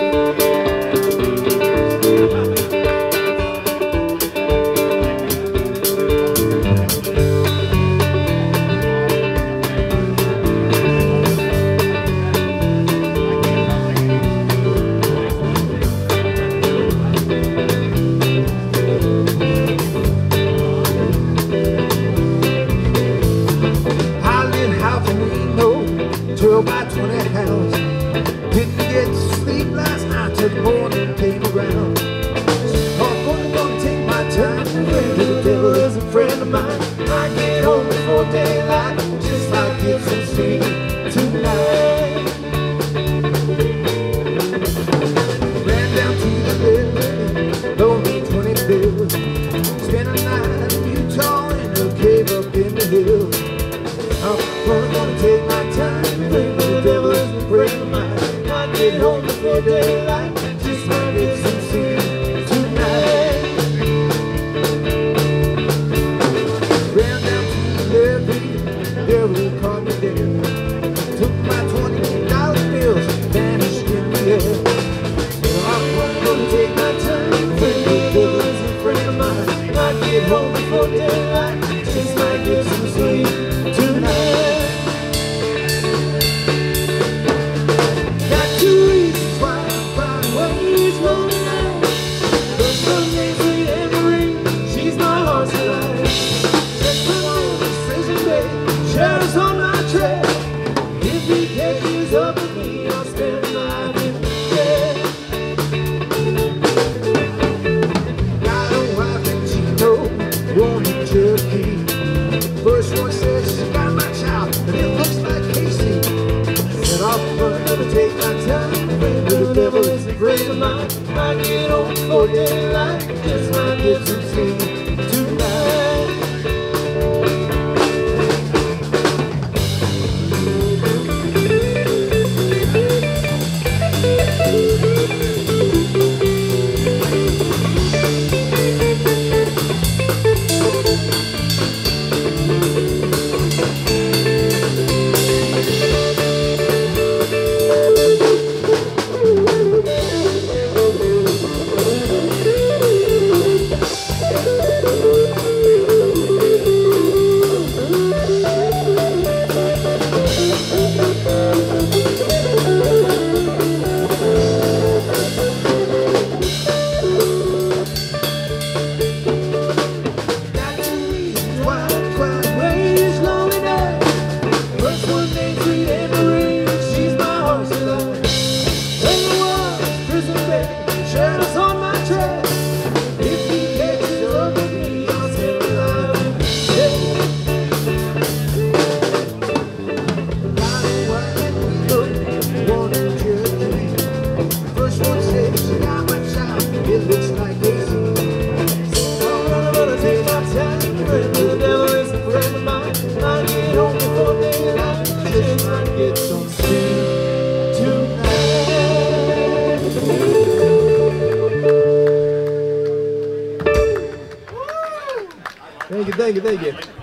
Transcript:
By 20 house. Didn't get to sleep last night till the morning came around. I'm gonna take my time. The devil is a friend of mine. I get home before daylight, just like Gibson Street tonight. Ran down to the river, loaned me 20 bills. Spent a night in Utah in a cave up in the hills. I'm gonna take my time. The devil is a friend of mine. I get home before daylight, just like it's some sleep tonight. Ran down to the levee, devil caught me there. Took my $20 bills, vanished in the air. I'm gonna take my time. The devil is a friend of mine. I get home before daylight, just like it's some sleep tonight. Shadows on my trail. If he catches up with me, I'll spend life in jail. Got a wife in Chino, one in Cherokee. First one says she got my child, and it looks like Casey. Said I'm gonna take my time. The devil is a friend of mine. I get home before daylight, just might get some sleep tonight. Shadows on my trail. If he catches up with me, I'll spend life in jail. Got a wife in Chino, one in Cherokee. First one said she got my child, it looks like Casey. So I'm gonna take my time. The devil is a friend of mine. I get home before daylight, just might get some sleep tonight. Thank you.